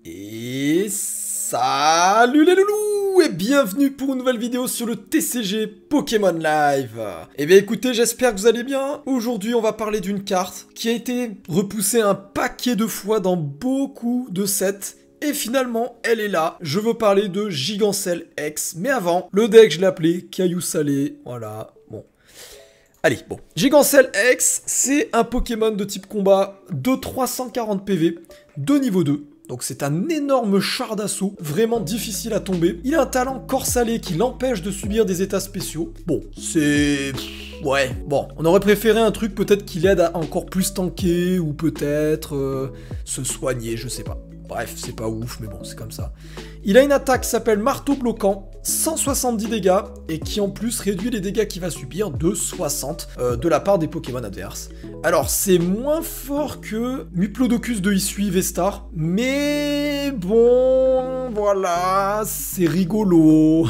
Et salut les loulous et bienvenue pour une nouvelle vidéo sur le TCG Pokémon Live. Eh bien écoutez, j'espère que vous allez bien. Aujourd'hui on va parler d'une carte qui a été repoussée un paquet de fois dans beaucoup de sets. Et finalement, elle est là. Je veux parler de Gigancelle X. Mais avant, le deck je l'ai appelé Caillou Salé. Voilà, bon. Allez, bon. Gigancelle X, c'est un Pokémon de type combat de 340 PV, de niveau 2. Donc c'est un énorme char d'assaut, vraiment difficile à tomber. Il a un talent corps salé qui l'empêche de subir des états spéciaux. Bon, c'est... ouais, bon. On aurait préféré un truc peut-être qui l'aide à encore plus tanker, ou peut-être se soigner, je sais pas. Bref, c'est pas ouf, mais bon, c'est comme ça. Il a une attaque qui s'appelle Marteau Bloquant, 170 dégâts, et qui en plus réduit les dégâts qu'il va subir de 60 de la part des Pokémon adverses. Alors, c'est moins fort que Muplodocus de Issui Vestar, mais bon, voilà, c'est rigolo.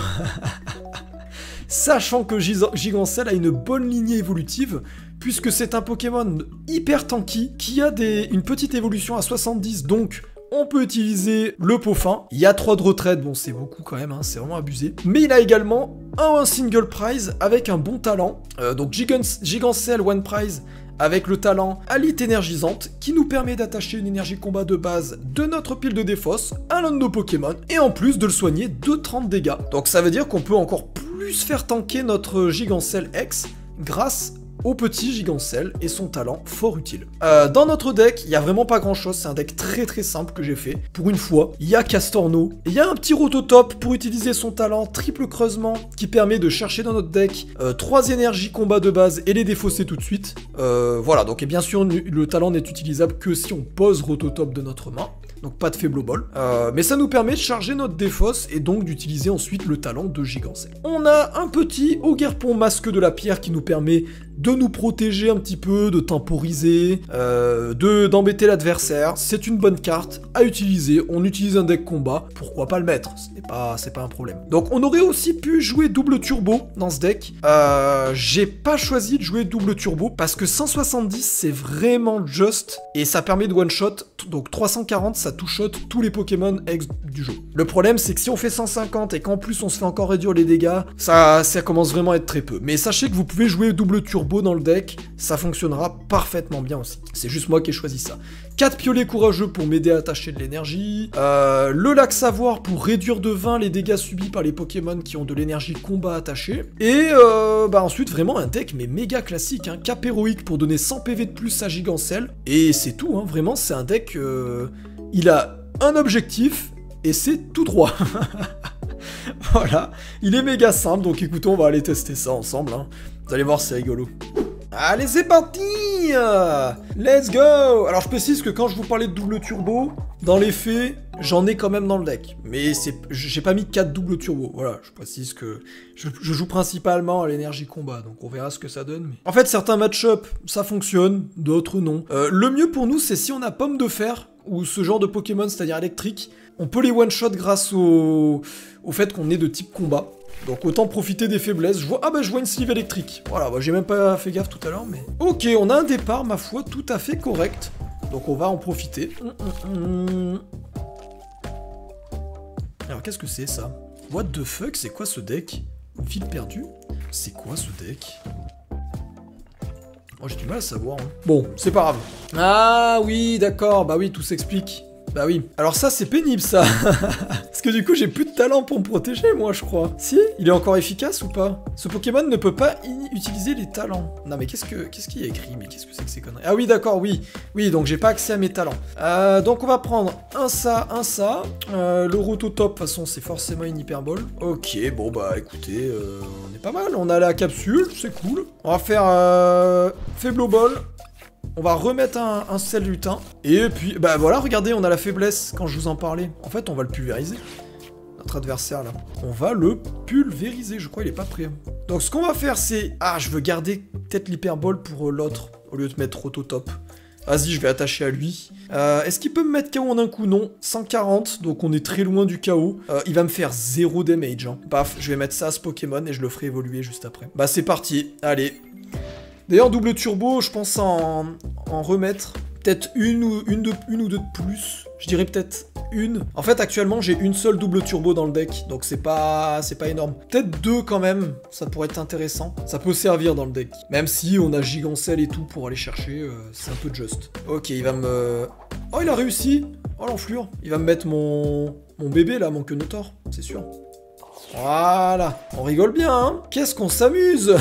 Sachant que Gigancelle a une bonne lignée évolutive, puisque c'est un Pokémon hyper tanky, qui a une petite évolution à 70, donc... on peut utiliser le pot fin. Il y a 3 de retraite, bon c'est beaucoup quand même, hein, c'est vraiment abusé. Mais il a également un single prize avec un bon talent. Donc Gigancelle One Prize avec le talent Alite énergisante qui nous permet d'attacher une énergie combat de base de notre pile de défausse à l'un de nos Pokémon et en plus de le soigner de 30 dégâts. Donc ça veut dire qu'on peut encore plus faire tanker notre Gigancelle X grâce au petit Gigancelle et son talent fort utile. Dans notre deck, il n'y a vraiment pas grand chose, c'est un deck très simple que j'ai fait. Pour une fois, il y a Castorno, il y a un petit Rototop pour utiliser son talent triple creusement qui permet de chercher dans notre deck 3 énergies combat de base et les défausser tout de suite. Voilà, donc et bien sûr le talent n'est utilisable que si on pose Rototop de notre main. Donc pas de faible bol. Mais ça nous permet de charger notre défausse et donc d'utiliser ensuite le talent de Gigancelle. On a un petit Ogerpon Masque de la Pierre qui nous permet de nous protéger un petit peu, de temporiser, d'embêter l'adversaire. C'est une bonne carte à utiliser. On utilise un deck combat, pourquoi pas le mettre? C'est pas un problème. Donc on aurait aussi pu jouer double turbo dans ce deck. J'ai pas choisi de jouer double turbo parce que 170 c'est vraiment just et ça permet de one shot. Donc 340 ça two-shot tous les Pokémon ex du jeu. Le problème c'est que si on fait 150 et qu'en plus on se fait encore réduire les dégâts, ça commence vraiment à être très peu. Mais sachez que vous pouvez jouer double turbo dans le deck, ça fonctionnera parfaitement bien aussi. C'est juste moi qui ai choisi ça. 4 piolets courageux pour m'aider à attacher de l'énergie. Le lac savoir pour réduire de 20 les dégâts subis par les Pokémon qui ont de l'énergie combat attachée. Et ensuite vraiment un deck mais méga classique. Hein. Cap héroïque pour donner 100 PV de plus à Gigancelle. Et c'est tout, hein. Vraiment c'est un deck... il a un objectif et c'est tout droit. Voilà, il est méga simple, donc écoutez, on va aller tester ça ensemble. Hein. Vous allez voir, c'est rigolo. Allez, c'est parti! Let's go! Alors, je précise que quand je vous parlais de double turbo, dans les faits, j'en ai quand même dans le deck. Mais j'ai pas mis 4 double turbo. Voilà, je précise que je joue principalement à l'énergie combat, donc on verra ce que ça donne. Mais... en fait, certains match-up, ça fonctionne, d'autres non. Le mieux pour nous, c'est si on a Pomme de Fer, ou ce genre de Pokémon, c'est-à-dire électrique, on peut les one-shot grâce au fait qu'on est de type combat. Donc autant profiter des faiblesses. Je vois une sleeve électrique. Voilà, j'ai même pas fait gaffe tout à l'heure, mais... ok, on a un départ, ma foi, tout à fait correct. Donc on va en profiter. Alors qu'est-ce que c'est ça? What the fuck, c'est quoi ce deck? Fil perdu? C'est quoi ce deck? Oh, j'ai du mal à savoir. Hein. Bon, c'est pas grave. Ah oui, d'accord, bah oui, tout s'explique. Bah oui. Alors ça, c'est pénible, ça. Parce que du coup, j'ai plus de talent pour me protéger, moi, je crois. Si? Il est encore efficace ou pas? Ce Pokémon ne peut pas utiliser les talents. Non, mais qu'est-ce qu'il y a écrit? Mais qu'est-ce que c'est que ces conneries? Ah oui, d'accord, oui. Oui, donc j'ai pas accès à mes talents. Donc on va prendre un ça. Le Rototop, de toute façon, c'est forcément une hyperbole. Ok, bon, bah écoutez, on est pas mal. On a la capsule, c'est cool. On va faire faible ball. On va remettre un sel lutin. Et puis, bah voilà, regardez, on a la faiblesse quand je vous en parlais. En fait, on va le pulvériser. Notre adversaire, là. On va le pulvériser. Je crois qu'il est pas prêt. Donc, ce qu'on va faire, c'est... ah, je veux garder peut-être l'hyperbole pour l'autre, au lieu de mettre Rototop. Vas-y, je vais attacher à lui. Est-ce qu'il peut me mettre KO en un coup? Non. 140, donc on est très loin du KO. Il va me faire 0 damage. Hein. Paf, je vais mettre ça à ce Pokémon et je le ferai évoluer juste après. Bah, c'est parti. Allez. D'ailleurs, double turbo, je pense en remettre peut-être une ou deux de plus. Je dirais peut-être une. En fait, actuellement, j'ai une seule double turbo dans le deck, donc c'est pas énorme. Peut-être deux quand même, ça pourrait être intéressant. Ça peut servir dans le deck. Même si on a Gigancel et tout pour aller chercher, c'est un peu juste. Ok, il va me... Oh, il a réussi. Oh, l'enflure. Il va me mettre mon bébé, là, mon Quenotor, c'est sûr. Voilà. On rigole bien, hein. Qu'est-ce qu'on s'amuse.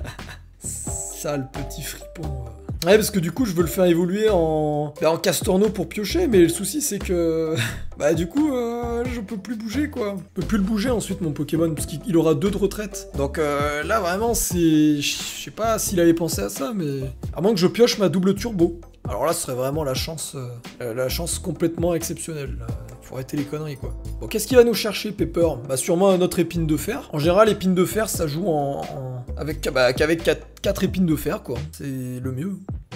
Sale petit fripon. Ouais, parce que du coup, je veux le faire évoluer en Castorno pour piocher, mais le souci, c'est que... Bah, du coup, je peux plus bouger, quoi. Je peux plus le bouger ensuite, mon Pokémon, parce qu'il aura 2 de retraite. Donc là, vraiment, c'est... Je sais pas s'il avait pensé à ça, mais... À moins que je pioche ma double turbo. Alors là, ce serait vraiment la chance complètement exceptionnelle, là. Faut arrêter les conneries, quoi. Bon, qu'est-ce qu'il va nous chercher, Pepper? Bah, sûrement un autre épine de fer. En général, épine de fer, ça joue qu'avec 4 épines de fer, quoi. C'est le mieux.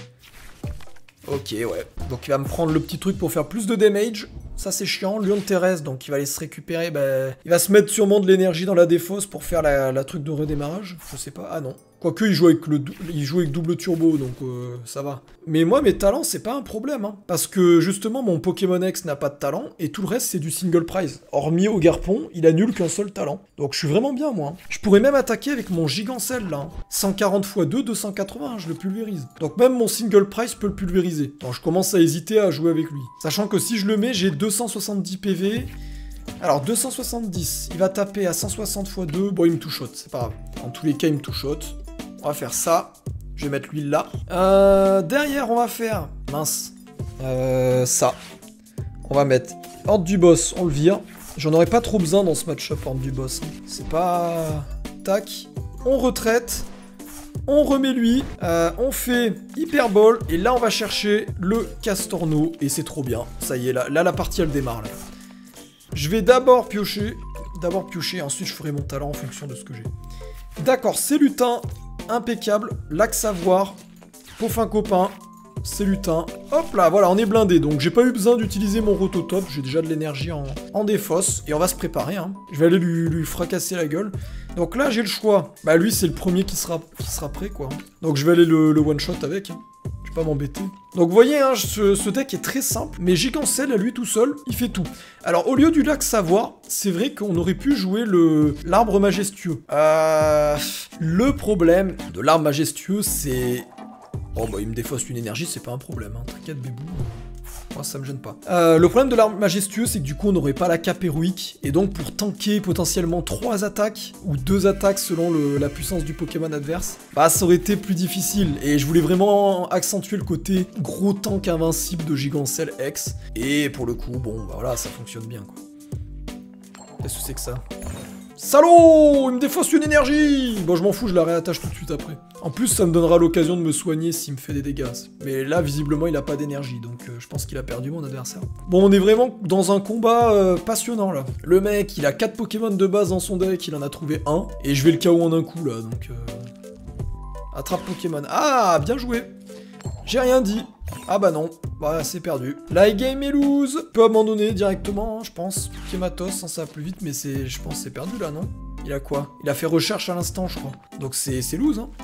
Ok, ouais. Donc, il va me prendre le petit truc pour faire plus de damage. Ça, c'est chiant. Lion de terrestre, donc il va aller se récupérer. Bah, il va se mettre sûrement de l'énergie dans la défausse pour faire la truc de redémarrage. Je sais pas. Ah non. Quoique, il joue avec double turbo, donc ça va. Mais moi, mes talents, c'est pas un problème, hein. Parce que, justement, mon Pokémon X n'a pas de talent, et tout le reste, c'est du single prize. Hormis au Garpon, il annule qu'un seul talent. Donc, je suis vraiment bien, moi. Hein. Je pourrais même attaquer avec mon Gigancel, là. Hein. 140 x 2, 280, hein, je le pulvérise. Donc, même mon single prize peut le pulvériser. Donc, je commence à hésiter à jouer avec lui. Sachant que si je le mets, j'ai 270 PV... Alors, 270, il va taper à 160 x 2, bon, il me two-shot, c'est pas grave. En tous les cas, il me two-shot. On va faire ça. Je vais mettre l'huile là. Derrière, on va faire... Mince. Ça. On va mettre Horde du boss, on le vire. J'en aurais pas trop besoin dans ce match-up, Horde du boss. C'est pas... Tac. On retraite. On remet lui. On fait Hyper Ball. Et là, on va chercher le Castorno. Et c'est trop bien. Ça y est, là la partie, elle démarre. Là. Je vais d'abord piocher. Ensuite, je ferai mon talent en fonction de ce que j'ai. D'accord, c'est lutin. Impeccable, lac savoir, Pofin copain, c'est lutin. Hop là, voilà, on est blindé, donc j'ai pas eu besoin d'utiliser mon rototop, j'ai déjà de l'énergie en défausse, et on va se préparer, hein. Je vais aller lui fracasser la gueule. Donc là, j'ai le choix. Bah lui, c'est le premier qui sera prêt, quoi. Donc je vais aller le one-shot avec, hein. Je vais pas m'embêter. Donc vous voyez, hein, ce deck est très simple, mais Gigancel, à lui tout seul, il fait tout. Alors au lieu du lac savoir, c'est vrai qu'on aurait pu jouer l'arbre majestueux. Le problème de l'arbre majestueux, c'est... Oh bah il me défausse une énergie, c'est pas un problème, hein. T'inquiète bébou. Moi ça me gêne pas. Le problème de l'arbre majestueux, c'est que du coup on n'aurait pas la cape héroïque, et donc pour tanker potentiellement 3 attaques, ou 2 attaques selon la puissance du Pokémon adverse, bah ça aurait été plus difficile, et je voulais vraiment accentuer le côté gros tank invincible de Gigancel X, et pour le coup, bon bah voilà, ça fonctionne bien quoi. Qu'est-ce que c'est que ça? Salaud! Il me défausse une énergie! Bon, je m'en fous, je la réattache tout de suite après. En plus, ça me donnera l'occasion de me soigner s'il me fait des dégâts. Mais là, visiblement, il a pas d'énergie, donc je pense qu'il a perdu mon adversaire. Bon, on est vraiment dans un combat passionnant, là. Le mec, il a 4 Pokémon de base dans son deck, il en a trouvé un, et je vais le KO en un coup, là, donc... Attrape Pokémon. Ah, bien joué! J'ai rien dit. Ah bah non, bah c'est perdu. La game est lose. Peut abandonner directement, hein, je pense. Kématos, hein, ça va plus vite, mais je pense c'est perdu là, non? Il a quoi? Il a fait recherche à l'instant, je crois. Donc c'est lose, hein.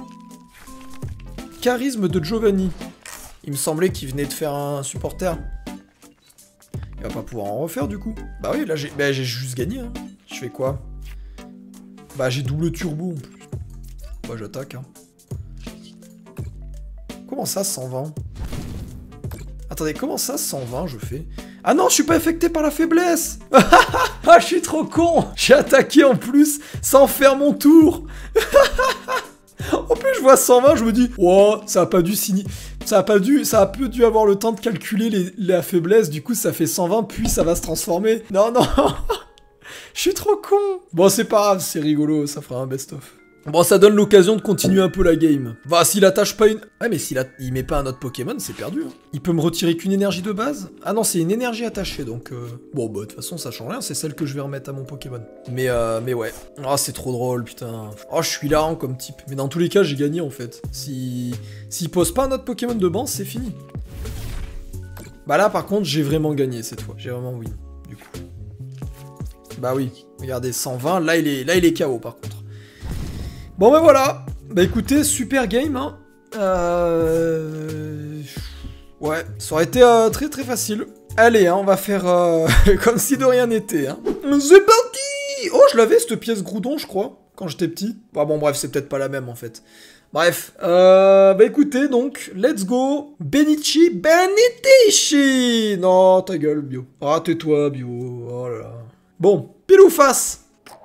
Charisme de Giovanni. Il me semblait qu'il venait de faire un supporter. Il va pas pouvoir en refaire du coup. Bah oui, là j'ai juste gagné, hein. Je fais quoi? Bah j'ai double turbo en plus. Bah j'attaque, hein. Comment ça, 120? Attendez, comment ça, 120, je fais? Ah non, je suis pas affecté par la faiblesse. Ah, je suis trop con. J'ai attaqué en plus, sans faire mon tour. En plus, je vois 120, je me dis, wow, ça a pas dû signer... Ça a peu dû avoir le temps de calculer la faiblesse, du coup, ça fait 120, puis ça va se transformer. Non, non. Je suis trop con. Bon, c'est pas grave, c'est rigolo, ça fera un best-of. Bon, ça donne l'occasion de continuer un peu la game. Bah, s'il attache pas une... Ouais, mais s'il met pas un autre Pokémon, c'est perdu. Hein. Il peut me retirer qu'une énergie de base? Ah non, c'est une énergie attachée, donc... Bon, bah, de toute façon, ça change rien, c'est celle que je vais remettre à mon Pokémon. Mais ouais. Ah, c'est trop drôle, putain. Oh, je suis hilarant comme type. Mais dans tous les cas, j'ai gagné, en fait. S'il pose pas un autre Pokémon de banc, c'est fini. Bah là, par contre, j'ai vraiment gagné, cette fois. J'ai vraiment win, du coup. Bah oui. Regardez, 120. Là, il est KO, par contre. Bon ben voilà, bah écoutez, super game, hein. Ouais, ça aurait été très très facile. Allez, hein, on va faire comme si de rien n'était. Hein. C'est parti! Oh, je l'avais cette pièce Groudon, je crois, quand j'étais petit. Bah bon, bref, c'est peut-être pas la même en fait. Bref, bah écoutez, donc, let's go. Benichi, Benitichi! Non, ta gueule, Bio. Ah, tais-toi, Bio. Oh là là. Bon, pile ou face?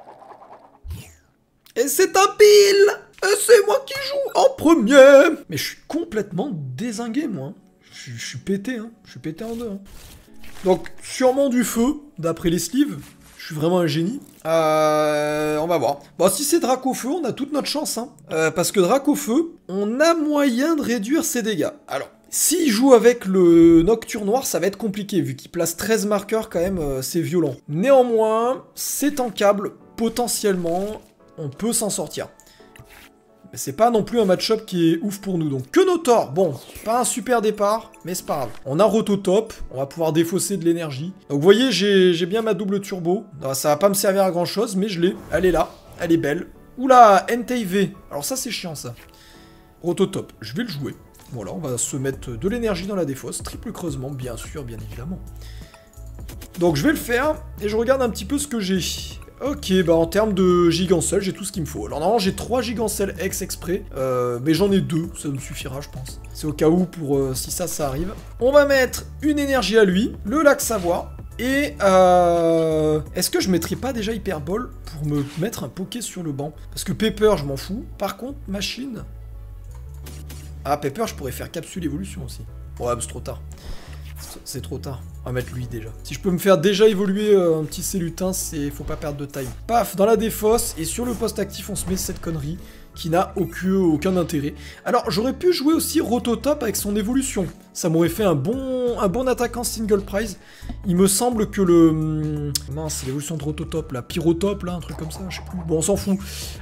Et c'est un pile! Et c'est moi qui joue en premier! Mais je suis complètement dézingué, moi. Je suis pété, hein. Je suis pété en deux, hein. Donc, sûrement du feu, d'après les sleeves. Je suis vraiment un génie. On va voir. Bon, si c'est Dracofeu, on a toute notre chance, hein. Parce que Dracofeu, on a moyen de réduire ses dégâts. Alors, s'il joue avec le Nocturne Noir, ça va être compliqué, vu qu'il place 13 marqueurs, quand même, c'est violent. Néanmoins, c'est tankable, potentiellement, on peut s'en sortir. Mais c'est pas non plus un match-up qui est ouf pour nous. Donc, Kenotor, bon, pas un super départ, mais c'est pas grave. On a Rototop, on va pouvoir défausser de l'énergie. Donc, vous voyez, j'ai bien ma double turbo. Non, ça va pas me servir à grand-chose, mais je l'ai. Elle est là, elle est belle. Oula, NTV. Alors ça, c'est chiant, ça. Rototop, je vais le jouer. Voilà, on va se mettre de l'énergie dans la défausse. Triple creusement, bien sûr, bien évidemment. Donc, je vais le faire, et je regarde un petit peu ce que j'ai. Ok, bah en termes de gigancelles, j'ai tout ce qu'il me faut. Alors normalement, j'ai 3 gigancelles exprès, mais j'en ai 2, ça me suffira, je pense. C'est au cas où, pour si ça arrive. On va mettre une énergie à lui, le lac savoir, et est-ce que je mettrais pas déjà Hyperball pour me mettre un Poké sur le banc? Parce que Pepper, je m'en fous. Par contre, machine... Ah, Pepper, je pourrais faire capsule évolution aussi. Ouais, mais c'est trop tard. C'est trop tard. On va mettre lui déjà. Si je peux me faire déjà évoluer un petit Célutin, c'est faut pas perdre de time. Paf, dans la défausse, et sur le poste actif, on se met cette connerie qui n'a aucun intérêt. Alors, j'aurais pu jouer aussi Rototop avec son évolution. Ça m'aurait fait un bon attaquant single prize. Il me semble que le... mince, c'est l'évolution de Rototop, là. Pyrotop, là, un truc comme ça, je sais plus. Bon, on s'en fout.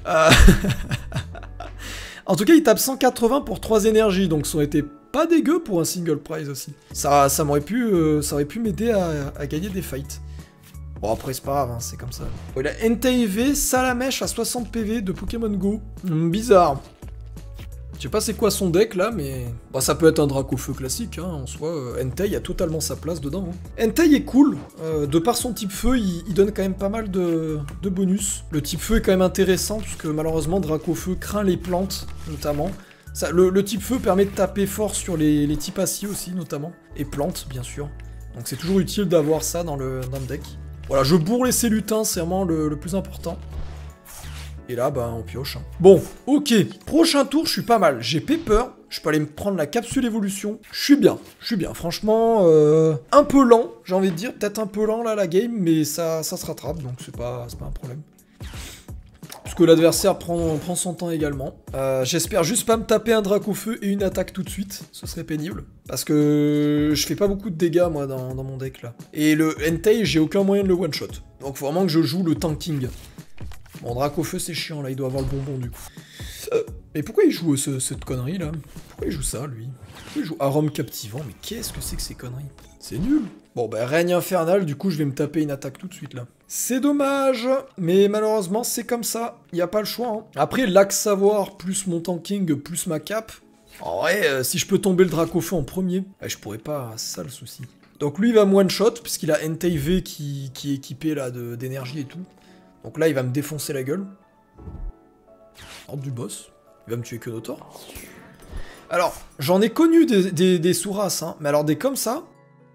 En tout cas, il tape 180 pour 3 énergies, donc ça aurait été pas dégueu pour un single prize aussi. Ça aurait pu m'aider à gagner des fights. Bon, après, c'est pas grave, hein, c'est comme ça. Bon, il a NTV, Salamèche à 60 PV de Pokémon Go. Bizarre. Je sais pas c'est quoi son deck, là, mais... Bah, ça peut être un Dracofeu classique, hein, en soi. Entei a totalement sa place dedans. Hein. Entei est cool. De par son type feu, il donne quand même pas mal de bonus. Le type feu est quand même intéressant, puisque malheureusement, Dracofeu craint les plantes, notamment. Ça, le type feu permet de taper fort sur les types acier aussi, notamment. Et plantes, bien sûr. Donc c'est toujours utile d'avoir ça dans le deck. Voilà, je bourre les Célutins, c'est vraiment le plus important. Et là, bah, on pioche. Hein. Bon, ok. Prochain tour, je suis pas mal. J'ai Pepper. Je peux aller me prendre la capsule évolution. Je suis bien. Franchement, un peu lent, j'ai envie de dire. Peut-être un peu lent, là, la game. Mais ça se rattrape, donc c'est pas un problème. Parce que l'adversaire prend son temps également. J'espère juste pas me taper un Dracofeu et une attaque tout de suite. Ce serait pénible. Parce que je fais pas beaucoup de dégâts, moi, dans mon deck, là. Et le Entei, j'ai aucun moyen de le one-shot. Donc faut vraiment que je joue le tanking. Bon, Dracofeu, c'est chiant, là, il doit avoir le bonbon, du coup. Mais pourquoi il joue cette connerie, là? Pourquoi il joue ça, lui? Pourquoi il joue Arôme Captivant? Mais qu'est-ce que c'est que ces conneries? C'est nul. Bon, bah, Règne Infernal, du coup, je vais me taper une attaque tout de suite, là. C'est dommage, mais malheureusement, c'est comme ça. Il n'y a pas le choix, hein. Après, l'axe savoir, plus mon tanking, plus ma cap... En vrai, si je peux tomber le Dracofeu en premier, je pourrais pas, c'est ça le souci. Donc lui, il va me one-shot, puisqu'il a NTV qui est équipé, là, d'énergie et tout. Donc là, il va me défoncer la gueule. Ordre du boss. Il va me tuer Kenotor. Alors, j'en ai connu des sous-races, hein. Mais alors des comme ça...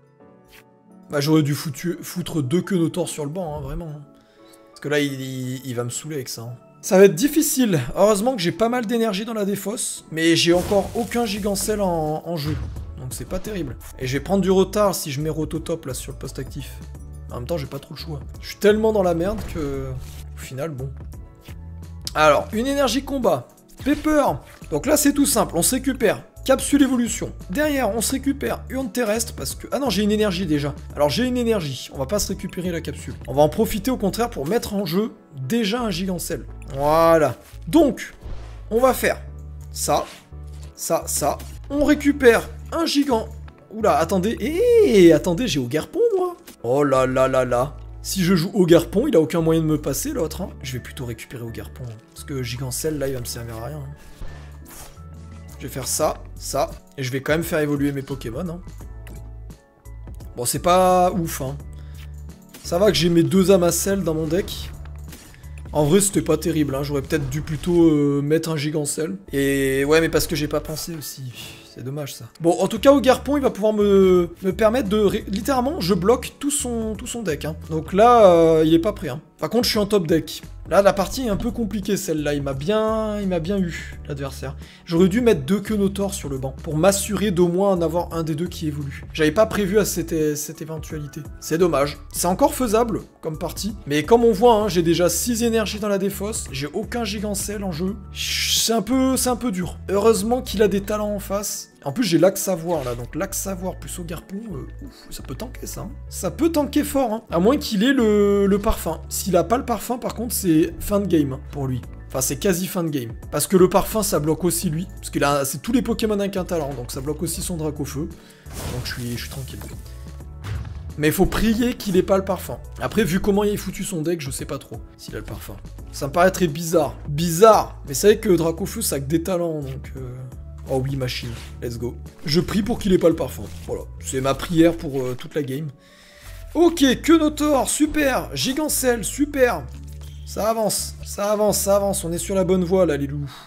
Bah j'aurais dû foutre 2 Kenotor sur le banc, hein, vraiment. Parce que là, il va me saouler avec ça. Hein. Ça va être difficile. Heureusement que j'ai pas mal d'énergie dans la défausse. Mais j'ai encore aucun gigancelle en jeu. Donc c'est pas terrible. Et je vais prendre du retard si je mets Rototop là sur le poste actif. En même temps, j'ai pas trop le choix. Je suis tellement dans la merde que... Au final, bon. Alors, une énergie combat. Pepper. Donc là, c'est tout simple. On se récupère. Capsule évolution. Derrière, on se récupère urne terrestre parce que... Ah non, j'ai une énergie déjà. Alors, j'ai une énergie. On va pas se récupérer la capsule. On va en profiter au contraire pour mettre en jeu déjà un gigancelle. Voilà. Donc, on va faire ça, ça, ça. On récupère un gigant... Oula, attendez. Attendez, j'ai Ogerpon, moi. Oh là là là là. Si je joue Ogerpon, il a aucun moyen de me passer, l'autre. Hein. Je vais plutôt récupérer Ogerpon. Parce que Gigancelle, là, il va me servir à rien. Je vais faire ça, ça. Et je vais quand même faire évoluer mes Pokémon. Hein. Bon, c'est pas ouf, hein. Ça va que j'ai mes 2 Amasel dans mon deck. En vrai, c'était pas terrible, hein. J'aurais peut-être dû plutôt mettre un Gigancel. Et ouais, mais parce que j'ai pas pensé aussi. C'est dommage, ça. Bon, en tout cas, au Garpon, il va pouvoir me permettre de... Littéralement, je bloque tout son deck, hein. Donc là, il est pas prêt, hein. Par contre, je suis en top deck. Là, la partie est un peu compliquée, celle-là. Il m'a bien eu, l'adversaire. J'aurais dû mettre 2 Quenotor sur le banc, pour m'assurer d'au moins en avoir un des 2 qui évolue. J'avais pas prévu à cette éventualité. C'est dommage. C'est encore faisable, comme partie. Mais comme on voit, hein, j'ai déjà 6 énergies dans la défausse. J'ai aucun Gigancel en jeu. C'est un peu dur. Heureusement qu'il a des talents en face. En plus, j'ai l'axe savoir, là. Donc, l'axe savoir plus au Garpon, ça peut tanker, ça. Hein. Ça peut tanker fort, hein. À moins qu'il ait le parfum. S'il a pas le parfum, par contre, c'est fin de game, hein, pour lui. Enfin, c'est quasi fin de game. Parce que le parfum, ça bloque aussi lui. Parce que là, c'est tous les Pokémon avec un talent. Donc, ça bloque aussi son Dracofeu. Donc, je suis tranquille. Mais il faut prier qu'il ait pas le parfum. Après, vu comment il a foutu son deck, je sais pas trop s'il a le parfum. Ça me paraît très bizarre. Bizarre. Mais c'est vrai que Dracofeu, ça a que des talents, donc... Oh oui, machine. Let's go. Je prie pour qu'il ait pas le parfum. Voilà. C'est ma prière pour toute la game. Ok, Quenotor, super. Gigancel, super. Ça avance, ça avance, ça avance. On est sur la bonne voie, là, les loups.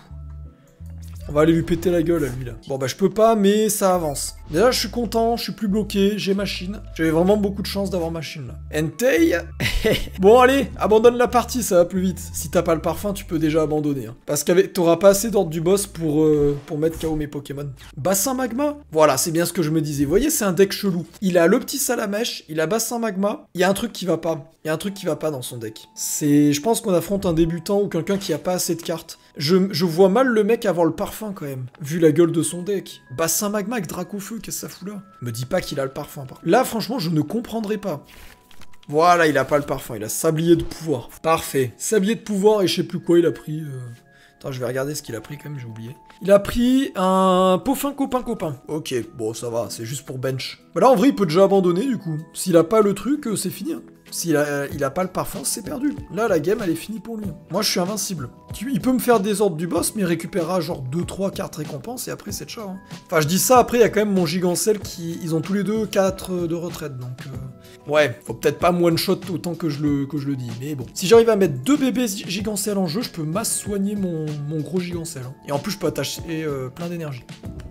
On va aller lui péter la gueule à lui, là. Bon, bah, je peux pas, mais ça avance. Déjà, je suis content, je suis plus bloqué, j'ai machine. J'avais vraiment beaucoup de chance d'avoir machine, là. Entei. Bon, allez, abandonne la partie, ça va plus vite. Si t'as pas le parfum, tu peux déjà abandonner. Hein. Parce que t'auras pas assez d'ordre du boss pour mettre KO mes Pokémon. Bassin magma. Voilà, c'est bien ce que je me disais. Vous voyez, c'est un deck chelou. Il a le petit Salamèche, il a bassin magma. Il y a un truc qui va pas. Il y a un truc qui va pas dans son deck. Je pense qu'on affronte un débutant ou quelqu'un qui a pas assez de cartes. Je vois mal le mec avoir le parfum quand même, vu la gueule de son deck. Bassin magma avec Dracofeu, qu'est-ce que ça fout là? Me dis pas qu'il a le parfum. Là, franchement, je ne comprendrai pas. Voilà, il a pas le parfum, il a sablier de pouvoir. Parfait. Sablier de pouvoir et je sais plus quoi il a pris. Attends, je vais regarder ce qu'il a pris quand même, j'ai oublié. Il a pris un Poffin copain. Ok, bon, ça va, c'est juste pour bench. Bah là, en vrai, il peut déjà abandonner du coup. S'il a pas le truc, c'est fini. Hein. S'il a pas le parfum, c'est perdu. Là, la game, elle est finie pour lui. Moi, je suis invincible. Il peut me faire des ordres du boss, mais il récupérera genre 2, 3 cartes récompenses, et après, c'est ciao. Hein. Enfin, je dis ça, après, il y a quand même mon Gigancel qui... Ils ont tous les deux 4 de retraite, donc... Ouais, faut peut-être pas me one-shot autant que je le dis, mais bon. Si j'arrive à mettre 2 bébés Gigancel en jeu, je peux masse soigner mon gros Gigancel. Hein. Et en plus, je peux attacher plein d'énergie.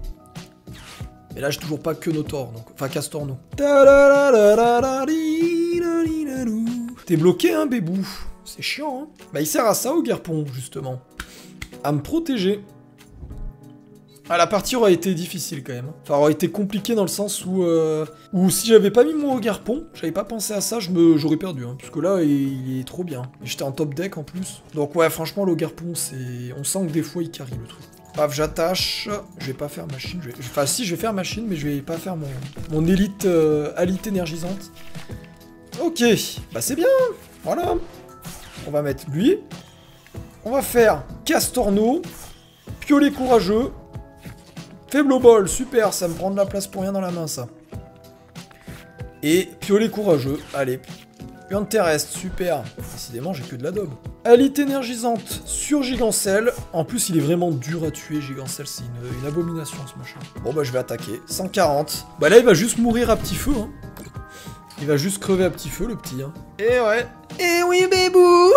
Mais là, j'ai toujours pas Quenotor, donc... Enfin, Castorno. T'es bloqué, hein, bébou? C'est chiant, hein? Bah, il sert à ça, au Garpon, justement. À me protéger. Ah, la partie aurait été difficile, quand même. Enfin, aurait été compliquée dans le sens où si j'avais pas mis mon Garpon, j'avais pas pensé à ça, j'aurais perdu, hein. Parce que là, il est trop bien. J'étais en top deck, en plus. Donc, ouais, franchement, le Garpon, c'est... On sent que des fois, il carry, le truc. Paf, j'attache. Je vais pas faire machine. Enfin, si, je vais faire machine, mais je vais pas faire mon élite alite énergisante. Ok, bah c'est bien. Voilà. On va mettre lui. On va faire Castorno. Piolet courageux. Faible bol, super, ça me prend de la place pour rien dans la main, ça. Et Piolet courageux, allez. Urne terrestre, super. Décidément, j'ai que de la daube. Alite énergisante sur Gigancel. En plus, il est vraiment dur à tuer, Gigancel. C'est une abomination, ce machin. Bon, bah, je vais attaquer. 140. Bah, là, il va juste mourir à petit feu, hein. Il va juste crever à petit feu, le petit, hein. Et ouais. Et oui, bébou.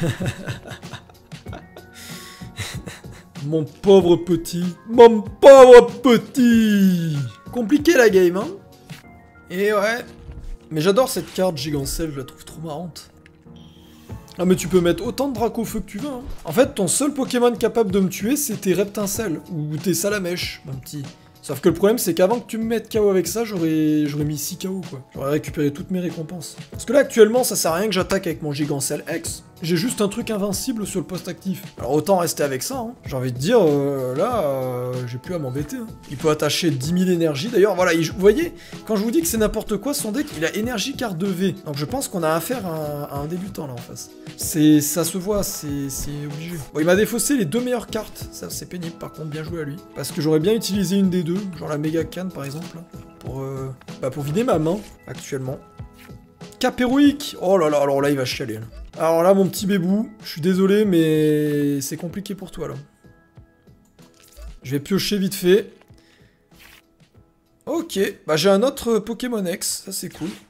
Mon pauvre petit. Mon pauvre petit. Compliqué, la game, hein. Et ouais. Mais j'adore cette carte Gigancel, je la trouve trop marrante. Ah mais tu peux mettre autant de Dracofeu que tu veux, hein. En fait, ton seul Pokémon capable de me tuer, c'est tes Reptincelles, ou tes Salamèche, mon petit. Sauf que le problème, c'est qu'avant que tu me mettes KO avec ça, j'aurais mis 6 KO, quoi. J'aurais récupéré toutes mes récompenses. Parce que là, actuellement, ça sert à rien que j'attaque avec mon Gigancel X. J'ai juste un truc invincible sur le poste actif. Alors autant rester avec ça, hein. J'ai envie de dire, là, j'ai plus à m'embêter. Hein. Il peut attacher 10 000 énergies. D'ailleurs, voilà, vous voyez, quand je vous dis que c'est n'importe quoi, son deck, il a énergie carte de V. Donc je pense qu'on a affaire à un débutant, là, en face. Ça se voit, c'est obligé. Bon, il m'a défaussé les 2 meilleures cartes. Ça, c'est pénible, par contre, bien joué à lui. Parce que j'aurais bien utilisé une des deux, genre la Mega Canne, par exemple, pour vider ma main, actuellement. Cap héroïque. Oh là là, alors là, il va chialer, là. Alors là, mon petit bébou, je suis désolé, mais c'est compliqué pour toi, là. Je vais piocher vite fait. Ok, bah j'ai un autre Pokémon X, ça c'est cool.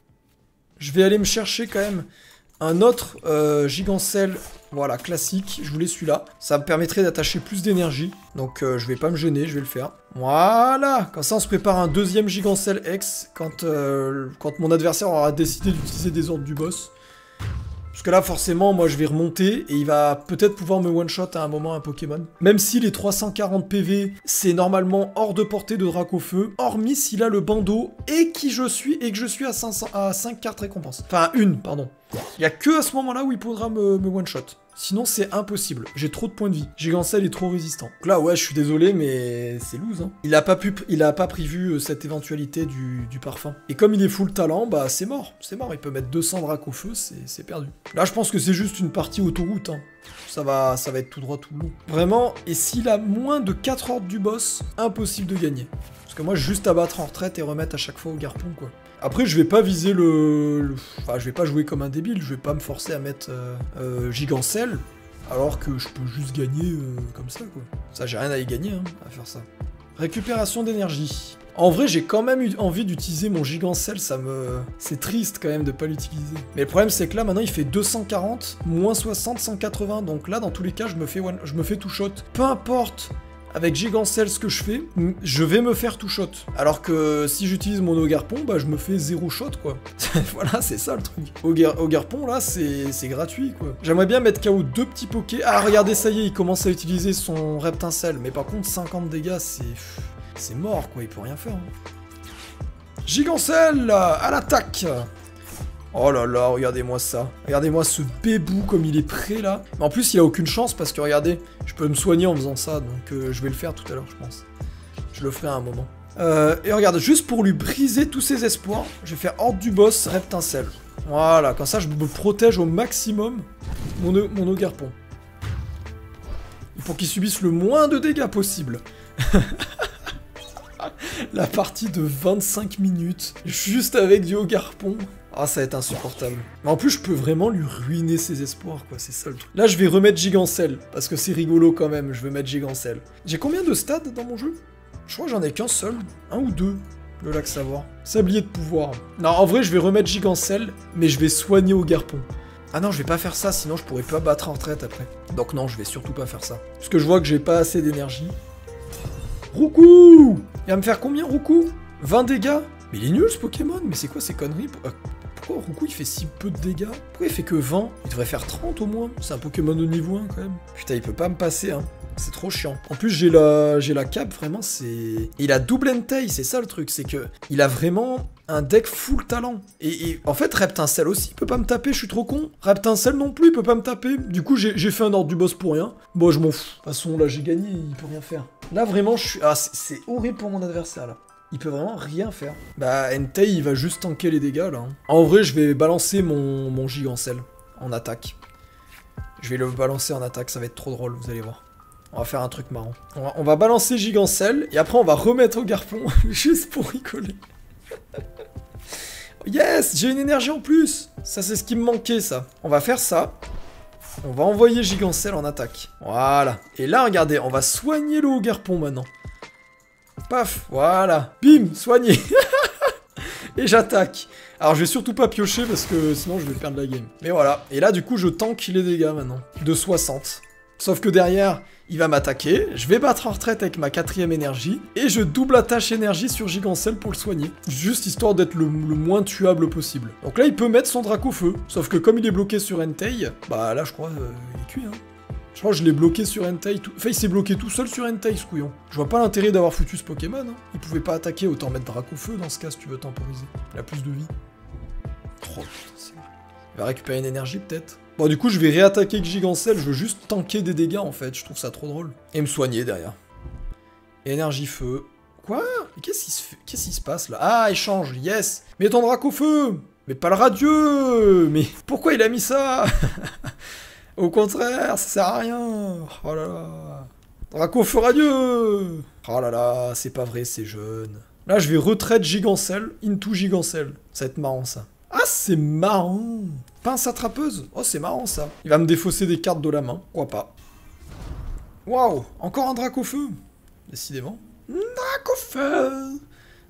Je vais aller me chercher quand même un autre Gigancel, voilà, classique. Je voulais celui-là. Ça me permettrait d'attacher plus d'énergie. Donc je vais pas me gêner, je vais le faire. Voilà, comme ça on se prépare un deuxième Gigancel X quand mon adversaire aura décidé d'utiliser des ordres du boss. Parce que là, forcément, moi, je vais remonter et il va peut-être pouvoir me one-shot à un moment un Pokémon. Même si les 340 PV, c'est normalement hors de portée de Dracofeu, hormis s'il a le bandeau et que je suis à 5 cartes récompenses. Enfin, pardon. Il n'y a que à ce moment-là où il pourra me one-shot. Sinon, c'est impossible. J'ai trop de points de vie. Gigancel est trop résistant. Donc là, ouais, je suis désolé, mais c'est loose, hein. Il a pas prévu cette éventualité du parfum. Et comme il est full talent, bah c'est mort. C'est mort. Il peut mettre 200 dracs au feu, c'est perdu. Là, je pense que c'est juste une partie autoroute, hein. Ça va être tout droit, tout long. Vraiment, et s'il a moins de 4 ordres du boss, impossible de gagner. Parce que moi, juste abattre en retraite et remettre à chaque fois au garpon, quoi. Après, je vais pas viser Enfin, je vais pas jouer comme un débile, je vais pas me forcer à mettre Gigancel, alors que je peux juste gagner comme ça, quoi. Ça, j'ai rien à y gagner, hein, à faire ça. Récupération d'énergie. En vrai, j'ai quand même eu envie d'utiliser mon Gigancel, c'est triste quand même de pas l'utiliser. Mais le problème, c'est que là, maintenant, il fait 240, moins 60, 180, donc là, dans tous les cas, je me fais tout shot. Peu importe avec Gigancel ce que je fais, je vais me faire tout shot. Alors que si j'utilise mon Ogarpon, bah je me fais 0 shot, quoi. Voilà, c'est ça le truc. Ogarpon, là, c'est gratuit, quoi. J'aimerais bien mettre KO 2 petits pokés. Ah, regardez, ça y est, il commence à utiliser son Reptincelle. Mais par contre, 50 dégâts, c'est mort, quoi, il peut rien faire. Hein. Gigancel, à l'attaque. Oh là là, regardez-moi ça. Regardez-moi ce bébou comme il est prêt là. Mais en plus, il a aucune chance parce que regardez, je peux me soigner en faisant ça. Donc je vais le faire tout à l'heure, je pense. Je le ferai à un moment. Et regarde, juste pour lui briser tous ses espoirs, je vais faire horde du boss, Reptincelle. Voilà, comme ça je me protège au maximum mon Ogarpon. Pour qu'il subisse le moins de dégâts possible. La partie de 25 minutes, juste avec du Ogarpon. Ah, ça va être insupportable. Mais en plus, je peux vraiment lui ruiner ses espoirs, quoi. C'est ça le truc. Là, je vais remettre Gigancel, parce que c'est rigolo quand même. Je vais mettre Gigancel. J'ai combien de stades dans mon jeu? Je crois que j'en ai qu'un seul. Un ou deux. Le lac savoir. Sablier de pouvoir. Non, en vrai, je vais remettre Gigancel, mais je vais soigner Ogarpon. Ah non, je vais pas faire ça, sinon je pourrais pas battre en retraite après. Donc non, je vais surtout pas faire ça. Parce que je vois que j'ai pas assez d'énergie. Roucou! Il va me faire combien, Roucou? 20 dégâts? Mais il est nul ce Pokémon, mais c'est quoi ces conneries? Pourquoi Roucou il fait si peu de dégâts? Pourquoi il fait que 20? Il devrait faire 30 au moins. C'est un Pokémon de niveau 1 quand même. Putain, il peut pas me passer, hein. C'est trop chiant. En plus, j'ai la cape, vraiment, c'est... Il a double Entei, c'est ça le truc, c'est que il a vraiment un deck full talent. Et en fait, Reptincelle aussi, il peut pas me taper, je suis trop con. Reptincelle non plus, il peut pas me taper. Du coup, j'ai fait un ordre du boss pour rien. Bon, je m'en fous. De toute façon, là, j'ai gagné, il peut rien faire. Là, vraiment, je suis... Ah, c'est horrible pour mon adversaire, là. Il peut vraiment rien faire. Bah, Entei, il va juste tanker les dégâts, là. En vrai, je vais balancer mon Gigancel en attaque. Je vais le balancer en attaque, ça va être trop drôle, vous allez voir. On va faire un truc marrant. On va balancer Gigancel, et après on va remettre Ogarpon, juste pour rigoler. Yes, j'ai une énergie en plus. Ça, c'est ce qui me manquait, ça. On va faire ça. On va envoyer Gigancel en attaque. Voilà. Et là, regardez, on va soigner le Ogarpon maintenant. Paf, voilà. Bim, soigné. Et j'attaque. Alors, je vais surtout pas piocher, parce que sinon je vais perdre la game. Mais voilà. Et là, du coup, je tank les dégâts maintenant. De 60. Sauf que derrière, il va m'attaquer, je vais battre en retraite avec ma 4ème énergie, et je double attache énergie sur Gigancel pour le soigner. Juste histoire d'être le moins tuable possible. Donc là, il peut mettre son Dracofeu, sauf que comme il est bloqué sur Entei, bah là, je crois, il est cuit, hein. Je crois que je l'ai bloqué sur Entei, enfin, il s'est bloqué tout seul sur Entei, ce couillon. Je vois pas l'intérêt d'avoir foutu ce Pokémon, hein. Il pouvait pas attaquer, autant mettre Dracofeu dans ce cas si tu veux temporiser. Il a plus de vie. Oh, putain, il va récupérer une énergie, peut-être. Bon, du coup, je vais réattaquer avec Gigancel, je veux juste tanker des dégâts, en fait, je trouve ça trop drôle. Et me soigner, derrière. Énergie feu. Quoi? Mais qu'est-ce qui se passe, là? Ah, échange, yes. Mais ton Dracofeu. Mais pas le radieux. Mais pourquoi il a mis ça? Au contraire, ça sert à rien. Oh là là. Dracofeu radieux. Oh là là, c'est pas vrai, c'est jeune. Là, je vais retraite Gigancel, into Gigancel. Ça va être marrant, ça. Ah, c'est marrant. Pince attrapeuse. Oh, c'est marrant, ça. Il va me défausser des cartes de la main. Pourquoi pas. Waouh, encore un Dracofeu. Décidément. Dracofeu.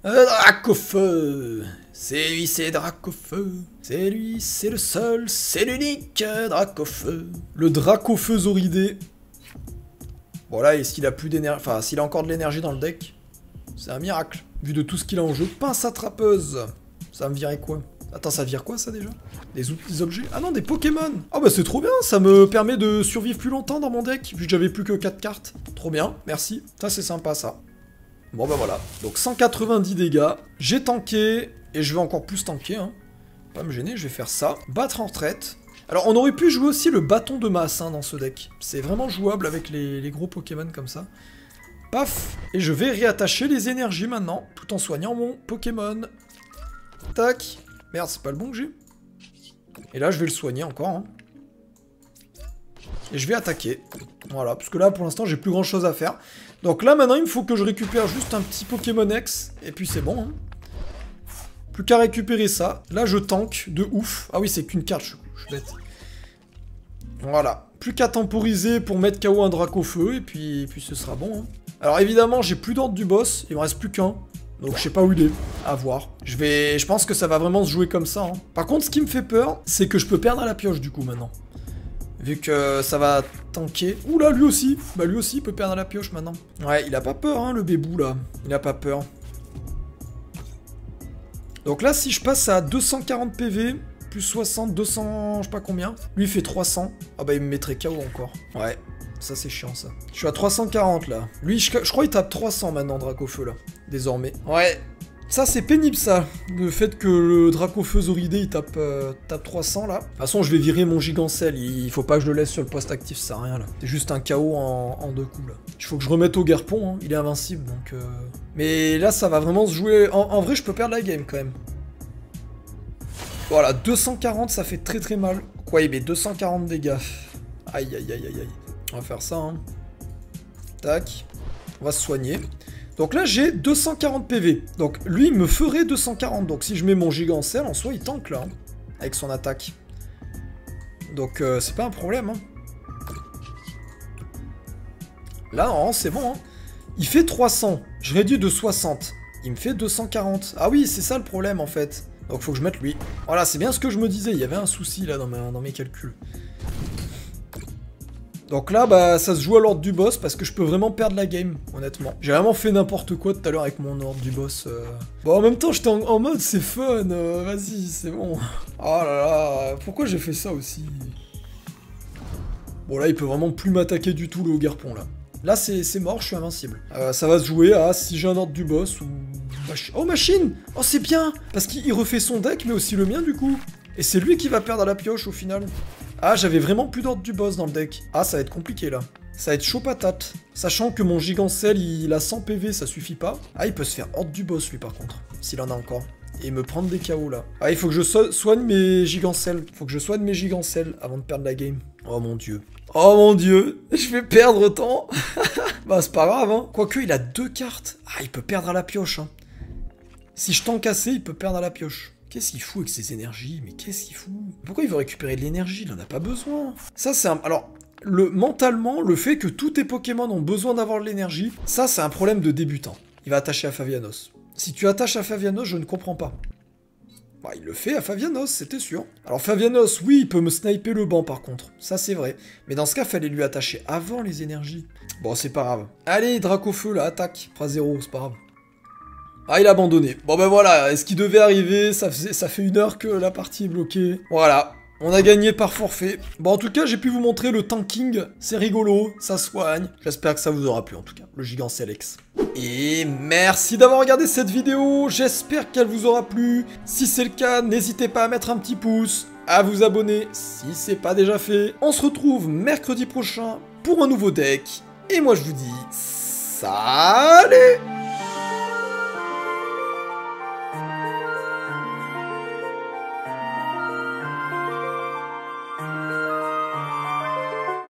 Dracofeu. C'est lui, c'est Dracofeu. C'est lui, c'est le seul, c'est l'unique Dracofeu. Le Dracofeu Zoridé. Bon là, est-ce qu'il a plus d'énergie? Enfin, s'il a encore de l'énergie dans le deck, c'est un miracle. Vu de tout ce qu'il a en jeu. Pince attrapeuse. Ça me virait quoi? Attends, ça vire quoi ça déjà? Des objets? Ah non, des Pokémon. Ah bah c'est trop bien, ça me permet de survivre plus longtemps dans mon deck, vu que j'avais plus que 4 cartes. Trop bien, merci. Ça c'est sympa ça. Bon bah voilà. Donc 190 dégâts. J'ai tanké, et je vais encore plus tanker, hein. Pas me gêner, je vais faire ça. Battre en retraite. Alors on aurait pu jouer aussi le bâton de masse hein, dans ce deck. C'est vraiment jouable avec les gros Pokémon comme ça. Paf. Et je vais réattacher les énergies maintenant, tout en soignant mon Pokémon. Tac. Merde, c'est pas le bon que j'ai. Et là, je vais le soigner encore. Hein. Et je vais attaquer. Voilà, parce que là, pour l'instant, j'ai plus grand chose à faire. Donc là, maintenant, il me faut que je récupère juste un petit Pokémon X. Et puis c'est bon. Hein. Plus qu'à récupérer ça. Là, je tank de ouf. Ah oui, c'est qu'une carte, je suis bête. Voilà. Plus qu'à temporiser pour mettre KO un Dracofeu. Et puis ce sera bon. Hein. Alors évidemment, j'ai plus d'ordre du boss. Il me reste plus qu'un. Donc je sais pas où il est, à voir. Je pense que ça va vraiment se jouer comme ça. Hein. Par contre, ce qui me fait peur, c'est que je peux perdre à la pioche du coup maintenant. Vu que ça va tanker. Oula, lui aussi. Bah lui aussi, il peut perdre à la pioche maintenant. Ouais, il a pas peur, hein, le bébou là. Il a pas peur. Donc là, si je passe à 240 PV, plus 60, 200, je sais pas combien. Lui, il fait 300. Ah bah il me mettrait KO encore. Ouais. Ça c'est chiant ça. Je suis à 340 là. Lui je crois qu'il tape 300 maintenant Dracofeu là. Désormais. Ouais. Ça c'est pénible ça. Le fait que le Dracofeu Zoridé il tape 300 là. De toute façon je vais virer mon Gigancel. Il faut pas que je le laisse sur le poste actif, ça sert à rien là. C'est juste un KO en 2 coups là. Il faut que je remette au Garpon. Hein. Il est invincible donc... Mais là ça va vraiment se jouer... En vrai je peux perdre la game quand même. Voilà 240 ça fait très très mal. Quoi il met 240 dégâts. Aïe aïe aïe aïe aïe. On va faire ça, hein. Tac. On va se soigner. Donc là, j'ai 240 PV. Donc lui, il me ferait 240. Donc si je mets mon Gigancel, en soi, il tank là. Hein, avec son attaque. Donc c'est pas un problème. Hein. Là, c'est bon. Hein. Il fait 300. Je réduis de 60. Il me fait 240. Ah oui, c'est ça le problème en fait. Donc faut que je mette lui. Voilà, c'est bien ce que je me disais. Il y avait un souci là dans mes calculs. Donc là, bah, ça se joue à l'ordre du boss parce que je peux vraiment perdre la game, honnêtement. J'ai vraiment fait n'importe quoi tout à l'heure avec mon ordre du boss. Bon, en même temps, j'étais en mode, c'est fun, vas-y, c'est bon. Oh là là, pourquoi j'ai fait ça aussi? Bon, là, il peut vraiment plus m'attaquer du tout, le Garpon, là. Là, c'est mort, je suis invincible. Ça va se jouer à si j'ai un ordre du boss ou... Oh, machine! Oh, c'est bien! Parce qu'il refait son deck, mais aussi le mien, du coup. Et c'est lui qui va perdre à la pioche, au final. Ah, j'avais vraiment plus d'ordre du boss dans le deck. Ah, ça va être compliqué, là. Ça va être chaud patate. Sachant que mon Gigancel, il a 100 PV, ça suffit pas. Ah, il peut se faire ordre du boss, lui, par contre. S'il en a encore. Et me prendre des KO, là. Ah, il faut que je soigne mes Gigancels. Faut que je soigne mes Gigancels avant de perdre la game. Oh, mon Dieu. Oh, mon Dieu. Je vais perdre autant. Bah, c'est pas grave, hein. Quoique, il a 2 cartes. Ah, il peut perdre à la pioche, hein. Si je tank assez, il peut perdre à la pioche. Qu'est-ce qu'il fout avec ses énergies? Mais qu'est-ce qu'il fout? Pourquoi il veut récupérer de l'énergie? Il en a pas besoin. Ça, c'est un... Alors, mentalement, le fait que tous tes Pokémon ont besoin d'avoir de l'énergie, ça, c'est un problème de débutant. Il va attacher à Favianos. Si tu attaches à Favianos, je ne comprends pas. Bah, il le fait à Favianos, c'était sûr. Alors, Favianos, oui, il peut me sniper le banc, par contre. Ça, c'est vrai. Mais dans ce cas, fallait lui attacher avant les énergies. Bon, c'est pas grave. Allez, Dracofeu, là, attaque. 3-0, c'est pas grave. Ah, il a abandonné. Bon ben voilà, ce qui devait arriver, ça fait 1 heure que la partie est bloquée. Voilà, on a gagné par forfait. Bon, en tout cas, j'ai pu vous montrer le tanking. C'est rigolo, ça soigne. J'espère que ça vous aura plu, en tout cas, le Gigancel X. Et merci d'avoir regardé cette vidéo. J'espère qu'elle vous aura plu. Si c'est le cas, n'hésitez pas à mettre un petit pouce, à vous abonner si c'est pas déjà fait. On se retrouve mercredi prochain pour un nouveau deck. Et moi, je vous dis salut!